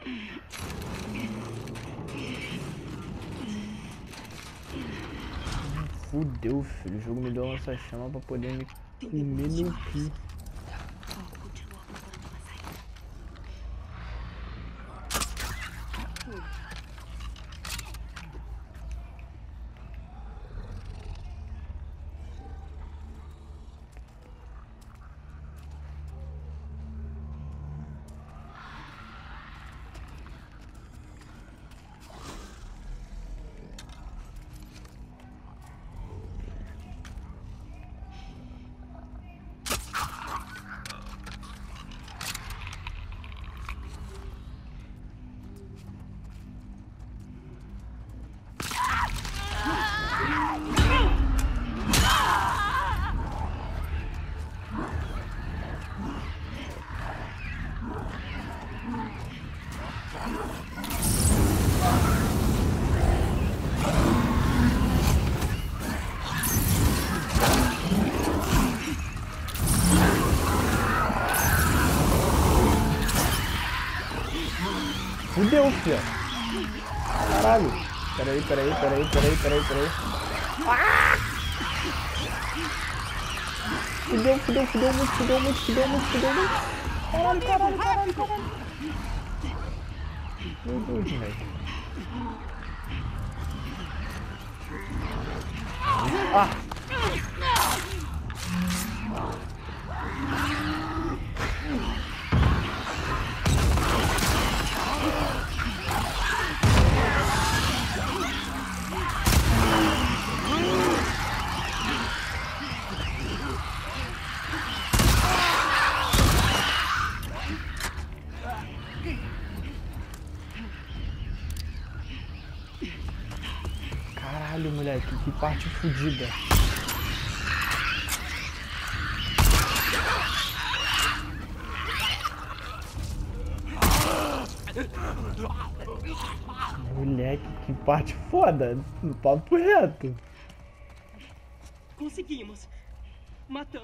Fudeu, filho. O jogo me deu uma lança-chama pra poder me comer no cu. Fudeu, filho. Caralho. Peraí. Ah! Fudeu muito. Caralho. Meu Deus, moleque. Ah! Caralho, moleque, que parte fodida. Moleque, que parte foda. No papo reto. Conseguimos. Matamos.